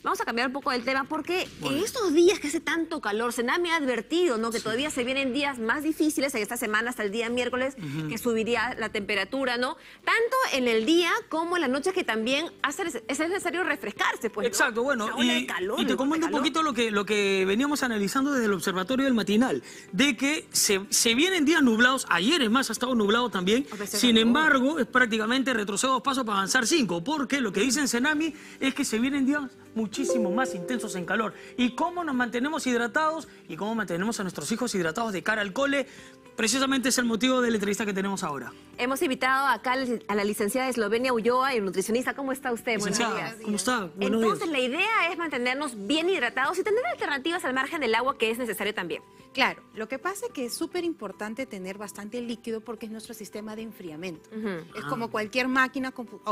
vamos a cambiar un poco el tema porque en estos días que hace tanto calor, Senami ha advertido, ¿no? Que todavía se vienen días más difíciles en esta semana hasta el día miércoles, que subiría la temperatura, ¿no? Tanto en el día como en la noche, que también es necesario refrescarse, pues, ¿no? Exacto, bueno, y te comento un poquito lo que veníamos analizando desde el observatorio del matinal, de que se vienen días nublados. Ayer, es más, ha estado nublado también. Sin embargo, es prácticamente retrocedo 2 pasos para avanzar 5, porque lo que dicen Senami es que se vienen días muchísimo más intensos en calor. ¿Y cómo nos mantenemos hidratados y cómo mantenemos a nuestros hijos hidratados de cara al cole? Precisamente es el motivo de la entrevista que tenemos ahora. Hemos invitado acá a la licenciada Eslovenia Ulloa, y nutricionista. ¿Cómo está usted? Licenciada, Buenos días. ¿cómo está? Buenos Entonces, días. la idea es mantenernos bien hidratados y tener alternativas al margen del agua, que es necesario también. Claro, lo que pasa es que es súper importante tener bastante líquido porque es nuestro sistema de enfriamiento. Es como cualquier máquina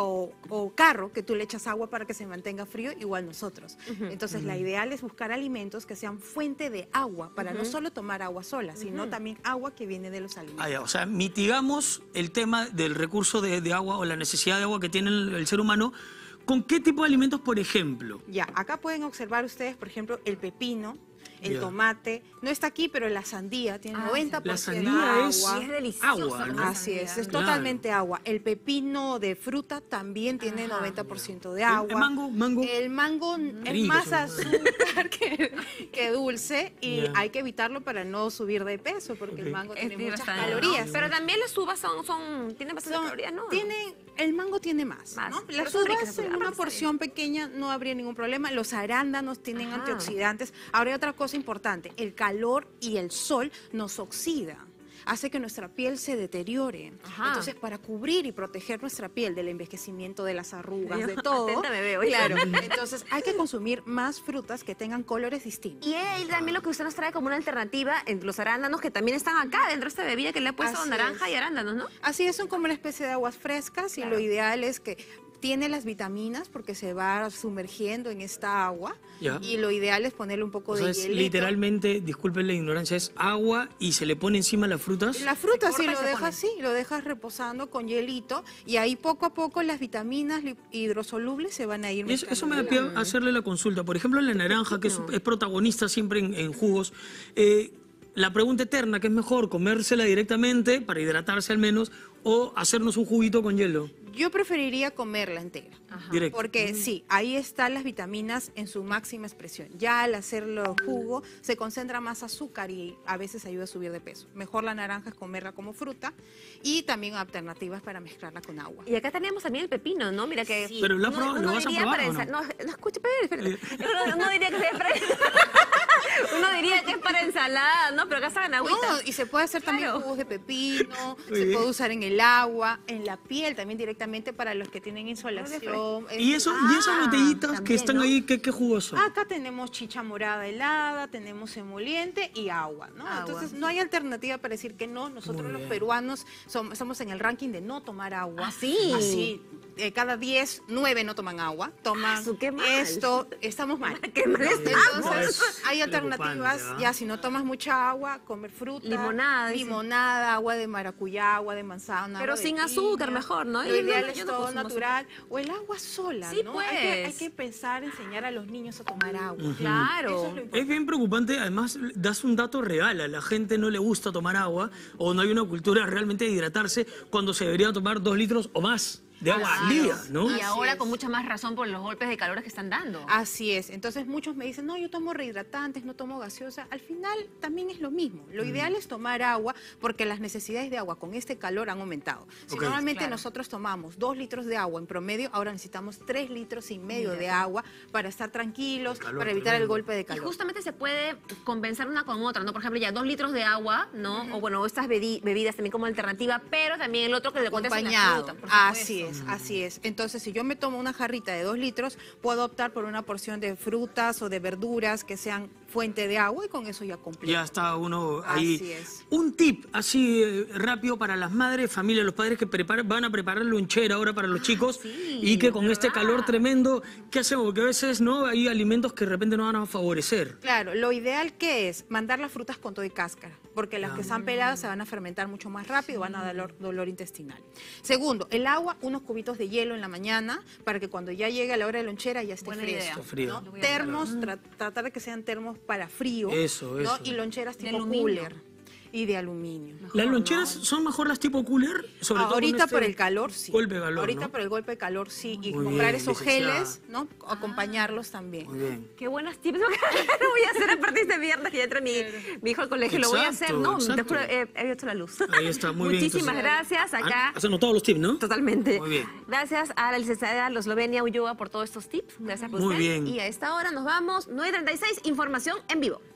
o carro que tú le echas agua para que se mantenga frío, igual nosotros. Entonces, la ideal es buscar alimentos que sean fuente de agua, para no solo tomar agua sola, sino también agua que viene de los alimentos. O sea, mitigamos el tema del recurso de agua o la necesidad de agua que tiene el ser humano. ¿Con qué tipo de alimentos, por ejemplo? Ya, acá pueden observar ustedes, por ejemplo, el pepino, el tomate. No está aquí, pero la sandía tiene 90% la de sandía agua. es deliciosa, agua, ¿no? Así es totalmente agua. El pepino de fruta también tiene 90% de agua. El mango. El mango es Rico, más sobre azúcar que dulce, y hay que evitarlo para no subir de peso, porque el mango tiene muchas calorías. Pero también las uvas tienen bastantes calorías, ¿no? El mango tiene más, ¿no? Pero Las son uvas ricas, en una porción pequeña no habría ningún problema. Los arándanos tienen antioxidantes. Ahora hay otra cosa importante: el calor y el sol nos oxida, hace que nuestra piel se deteriore. Entonces, para cubrir y proteger nuestra piel del envejecimiento, de las arrugas, de todo, Atenta me veo. claro, entonces hay que consumir más frutas que tengan colores distintos. Y también lo que usted nos trae como una alternativa entre los arándanos, que también están acá dentro de esta bebida, que le ha puesto Así naranja es. y arándanos, ¿no? Así es, son como una especie de aguas frescas, y lo ideal es que tiene las vitaminas porque se va sumergiendo en esta agua, y lo ideal es ponerle un poco de hielito. Literalmente, disculpen la ignorancia, es agua y se le pone encima las frutas. La fruta sí lo dejas reposando con hielito, y ahí poco a poco las vitaminas hidrosolubles se van a ir mezclando. Eso me da pie a hacerle la consulta. Por ejemplo, la naranja, que es protagonista siempre en jugos. La pregunta eterna, ¿qué es mejor? ¿Comérsela directamente para hidratarse al menos, o hacernos un juguito con hielo? Yo preferiría comerla entera. Directo. Porque sí, ahí están las vitaminas en su máxima expresión. Ya al hacerlo jugo se concentra más azúcar y a veces ayuda a subir de peso. Mejor la naranja es comerla como fruta, y también alternativas para mezclarla con agua. Y acá teníamos también el pepino, ¿no? Mira que... Pero ¿lo vas a probar o no? No, escucha, espérate. Uno diría que es para... Uno diría que es para ensalada, ¿no? Pero acá saben agüita. No, y se puede hacer también jugos de pepino, se puede usar en el agua, en la piel también directamente para los que tienen insolación. ¿Y esas botellitas que están ahí, qué jugos son? Acá tenemos chicha morada helada, tenemos emoliente y agua, ¿no? Entonces no hay alternativa para decir que no. Nosotros los peruanos estamos en el ranking de no tomar agua. Así. Cada 10, 9 no toman agua. Toman qué mal. esto, estamos mal. Qué mal estamos. Entonces hay alternativas. Ya si no tomas mucha agua, comer fruta, limonada, agua de maracuyá, agua de manzana. Pero sin azúcar mejor, ¿no? Lo ideal es todo natural. O el agua sola, sí, ¿no? pues. Hay que pensar, enseñar a los niños a tomar agua. Claro. Es bien preocupante, además das un dato real: a la gente no le gusta tomar agua, o no hay una cultura realmente de hidratarse, cuando se debería tomar 2 litros o más de agua al día, ¿no? Y ahora con mucha más razón por los golpes de calor que están dando. Así es. Entonces muchos me dicen, no, yo tomo rehidratantes, no tomo gaseosa. Al final también es lo mismo. Lo ideal es tomar agua, porque las necesidades de agua con este calor han aumentado. Si normalmente nosotros tomamos 2 litros de agua en promedio, ahora necesitamos 3 litros y medio de agua para estar tranquilos, para evitar el golpe de calor. Y justamente se puede compensar una con otra, ¿no? Por ejemplo, ya 2 litros de agua, ¿no? O bueno, estas bebidas también como alternativa, pero también el otro que le encuentras en la fruta, por Así es. Así es. Entonces, si yo me tomo una jarrita de 2 litros, puedo optar por una porción de frutas o de verduras que sean fuente de agua, y con eso ya completo. Ya está uno ahí. Así es. Un tip así rápido para las madres, familias, los padres que van a preparar lonchera ahora para los chicos, y que con este calor tremendo, ¿qué hacemos? Porque a veces no hay alimentos que de repente no van a favorecer. Claro, lo ideal que es mandar las frutas con todo y cáscara, porque las que están peladas se van a fermentar mucho más rápido, van a dar dolor intestinal. Segundo, el agua uno unos cubitos de hielo en la mañana para que cuando ya llegue a la hora de lonchera ya esté Buena fresco. idea. Está frío. ¿no? Termos, tratar de que sean termos para frío. Eso, ¿no? eso. Y loncheras De tipo aluminio. cooler. Y de aluminio. ¿Las loncheras son mejor las tipo cooler? Sobre todo Ahorita con este por el calor, sí. golpe de calor, Ahorita ¿no? por el golpe de calor, sí. Y Muy comprar bien, esos licenciada. geles, ¿no? Acompañarlos también. Muy bien. Qué buenas tips. Lo voy a hacer a partir de este viernes que ya entra mi hijo al colegio. Lo voy a hacer, Exacto, ¿no? Te exacto. juro, he abierto la luz. Ahí está, muy bien. Muchísimas Entonces, gracias. Acá. Has anotado los tips, ¿no? Totalmente. Muy bien. Gracias a la licenciada Eslovenia Ulloa por todos estos tips. Gracias por Muy usted. bien. Y a esta hora nos vamos. 9:36, información en vivo.